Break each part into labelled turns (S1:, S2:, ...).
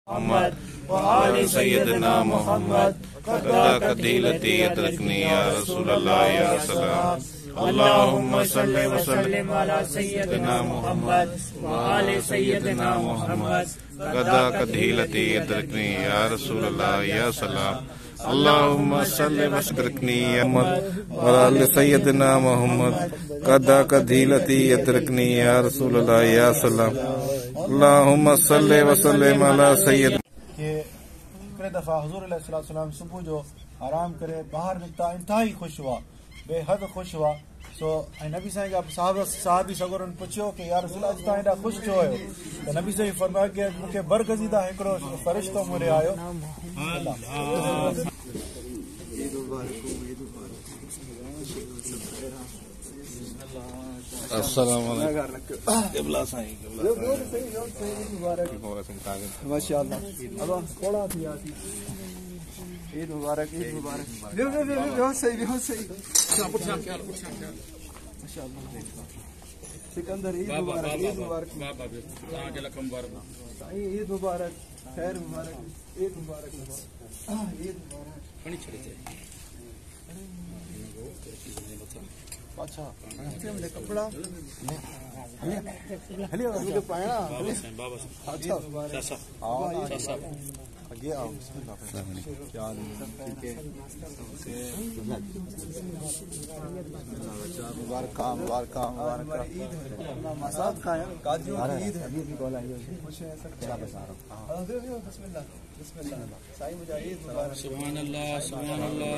S1: मोहम्मद व आले सय्यदना मोहम्मद कदा कदीलती यतरकनी या रसूलल्लाह या सलाम। अल्लाहुम्मा सल्लि व सल्लिम अला सय्यदना मोहम्मद व आले सय्यदना मोहम्मद कदा कदीलती यतरकनी या रसूलल्लाह या सलाम। अल्लाहुम्मा सल्लि व सल्लिम व आले सय्यदना मोहम्मद कदा कदीलती यतरकनी या रसूलल्लाह या सलाम। अल्लाहुम्मा सल्लि व सल्लिम अला सय्यद हिकिड़े दफ़ा हुज़ूर अलैहिस्सलाम सुबुह जो आराम करे ॿाहिरि निकिता, इंतहाई ख़ुशि हुआ, बेहद ख़ुशि हुआ। सो ऐं नबी साईं जा साहबी सगोरनि पुछियो कि यार रसूल अॼु तव्हां हेॾा ख़ुशि छो आहियो? त नबी साईं फरमायो कि मूंखे बरगज़ीदा हिकिड़ो फ़रिश्तो मुड़े आयो। अस्सलाम वालेकुम क़िबला साईं माशाअल्लाह अल्लाह थोड़ा थी आती ईद मुबारक सही माशाअल्लाह सिकंदर ईद मुबारक ईद मुबारक ईद मुबारक खैर मुबारक ईद मुबारक ईद मुबारक अच्छा कपड़ा वीडियो पाया अच्छा आगे आओ क्या मुबारक काजू ईद है साईं मुजाहिद मुबारक सुभान अल्लाह सुभान अल्लाह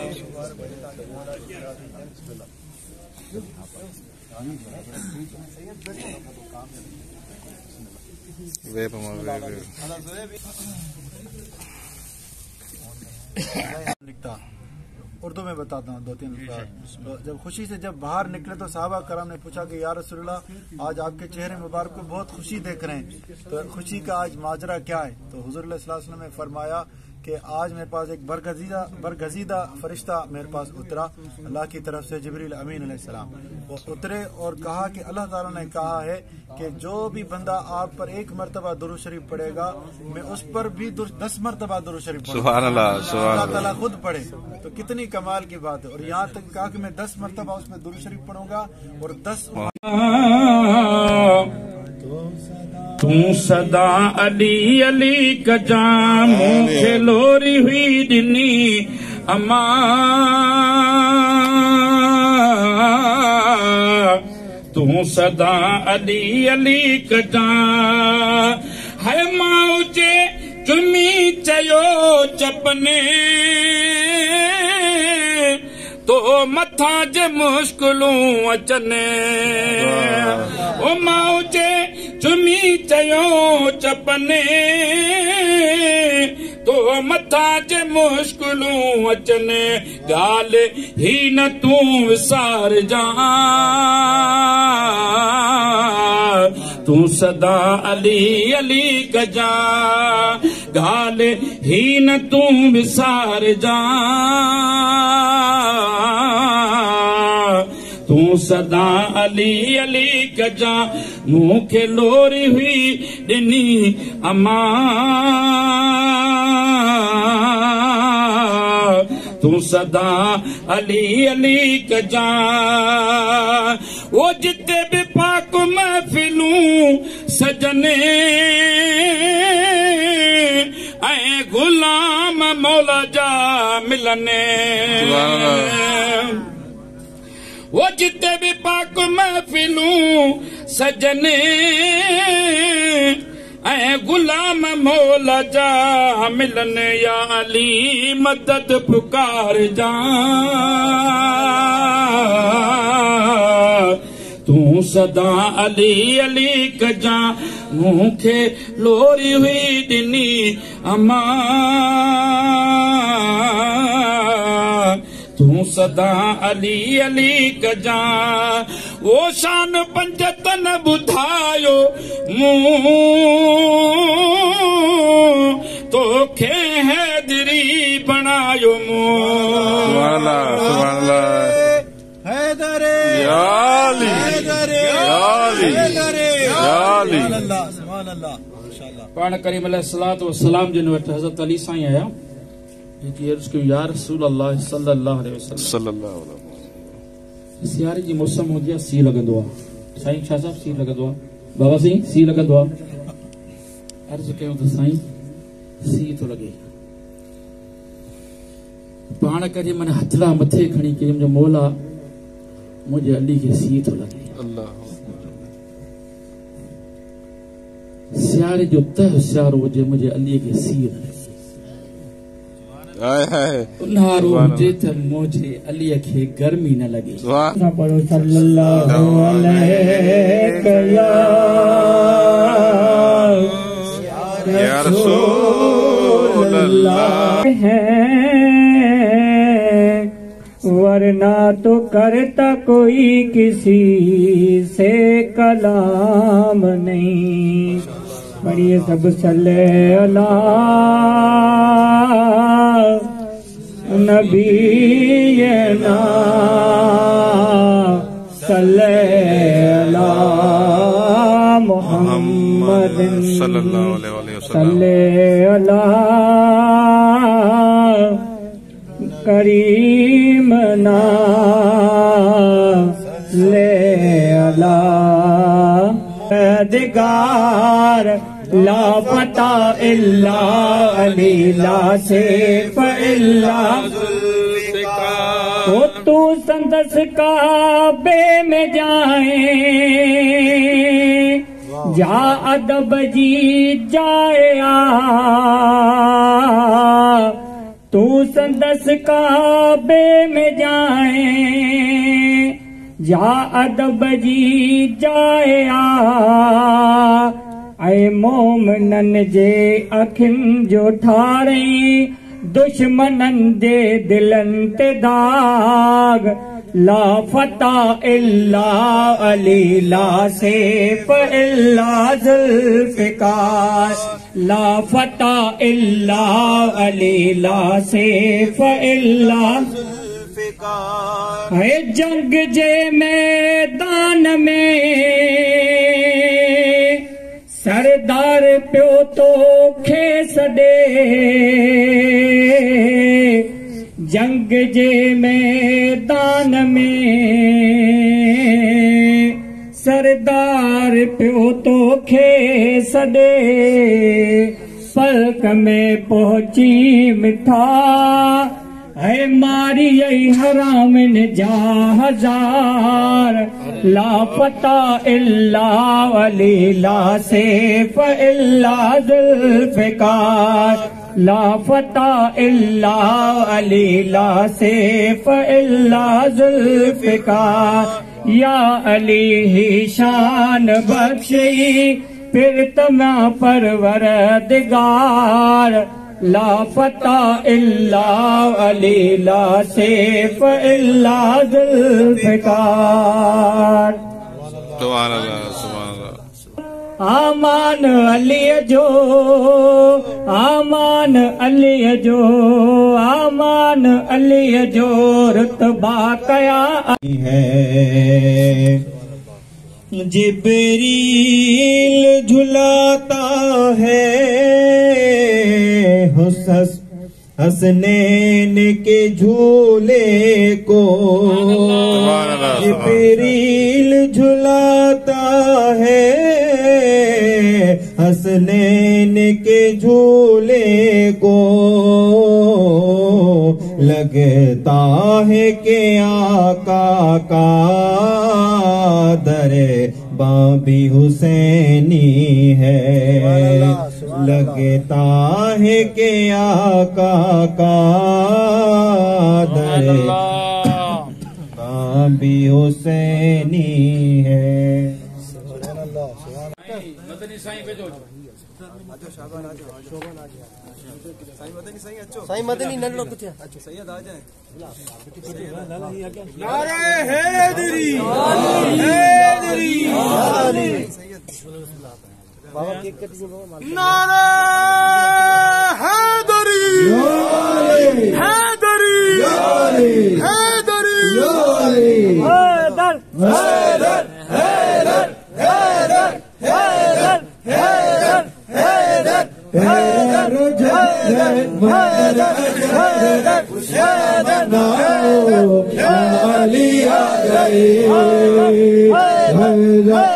S1: लिखता उर्दू में बताता हूँ दो तीन तो जब खुशी से जब बाहर निकले तो साहबा करम ने पूछा कि या रसूलल्लाह आज आपके चेहरे मुबारक को बहुत खुशी देख रहे हैं, तो खुशी का आज माजरा क्या है? तो हुज़ूर सल्लल्लाहु अलैहि वसल्लम ने फरमाया कि आज मेरे पास एक बरगज़ीदा फरिश्ता मेरे पास उतरा अल्लाह की तरफ से, जिब्रील अमीन अलैहिस्सलाम। वो उतरे और कहा कि अल्लाह ताला ने कहा है कि जो भी बंदा आप पर एक मरतबा दुरूद शरीफ पढ़ेगा मैं उस पर भी 10 मरतबा दुरूद शरीफ पढ़ूंगा। सुभान अल्लाह, अल्लाह ताला खुद पढ़े, तो कितनी कमाल की बात है। और यहाँ तक कहा कि मैं 10 मरतबा उसमें दुरूद शरीफ पढ़ूंगा और 10 तू सदा अली अली कजा मूंखे लोरी हुई दिनी अमा तू सदा अली अली कजा है माउ जे चुमी चयो चपने तो मथा जे मुश्किलूं अचने ओ माउ जे चुमी चयो चपने तो मथा जे मुश्किलूं अचने गाल ही न तू विसार जा तू सदा अली अली कजा गाल ही न तू विसार जा तू सदा अली अली कजा मूंखे लोरी हुई ॾिनी अमा तू सदा अली अली कजा वो जिते भी पाक महफिलूं सजने ऐं गुलाम मौला जा मिलने वो जिते भी पाक महफिलूं सजने ऐं गुलाम मौला जा मिलने या अली मदद पुकार जा तू सदा अली अली कजा मूंखे लोरी हुई ॾिनी अमा तू सदा अली अली कजा वो शान पंजतन ॿुधायो मूं तोखे हैदरी बणायो मूं हैदरे याली याली याली सुभान अल्लाह माशाअल्लाह
S2: पाण करीम अलैहिस्सलातु वस्सलाम जिन वटि हज़रत अली साईं आया जेकी अर्ज़ कयूं या रसूल अल्लाह सल्लल्लाहु अलैहि वसल्लम सियारे जी मौसम हूंदी आहे सी लॻंदो आहे साईं छा साहब सी लॻंदो आहे बाबा साईं सी लॻंदो आहे अर्ज़ कयूं त साईं सी थो लॻे पाण करे मन हथड़ा मथे खणी के मुंहिंजो मौला मुंहिंजे अली खे सी थो लॻे सियारे जो तह सियारो हुजे मुंहिंजे अलीअ खे सी न लॻे उन्हारो हुजे त मुंहिंजे अलीअ खे गर्मी न लॻे
S3: पढ़ो सल्लल्लाहु अलैहि या रसूल अल्लाह वरना तो करता कोई किसी से कलाम नहीं। पढ़िए सब सल्ले अला नबीना सल्ले अला मुहम्मद सल्लल्लाहु अलैहि वसल्लम सल्ले अला करीमना ले अला दिगार ला पता इल्ला अली ला सेफ इल्ला तो तू संदस काबे में जाए जा अदब जी जाए तू संदस काबे में जाए जा अदब जी जाए ऐ मोमनन जे अखिन जो ठारे दुश्मनन जे दिलन ते दाग ला फता इल्ला अली ला सेफ इल्ला जुल्फिकार ला फता इल्ला अली ला सेफ इल्ला जुल्फिकार है जंग जे मैदान में सरदार पियो तो खे सॾे जंग जे मैदान में सरदार पियो तो खे सॾे पलक में पहुची मिठा है मारी हरामिन जा हजार ला पता इल्ला अली ला सेफ इल्ला जुल्फिकार ला फता इल्ला अली ला सेफ इल्ला जुल्फिकार या अली ही शान बख्शी फिर तमा परवरदिगार ला फता इल्ला अली ला सेफ इल्ला जुल्फिकार आमान अली जो आमान अली जो आमान अली जो रुतबा कया है जिब्रील झुलाता है हसनैन के झूले को जिब्रील झुलाता है हसनैन के झूले को लगता है कि आका का दरे बाबी हुसैनी है लगता है कि आका का दरे बाबी हुसैनी है। साईं मदनी नंढो कुछ सैयद आ जाए नारे हैदरी हैदरी बाबा केक कट नारे हैदरी हैदरी हैदरी हैदर हैदर हैदर हैदर हैदर
S4: अली आ गए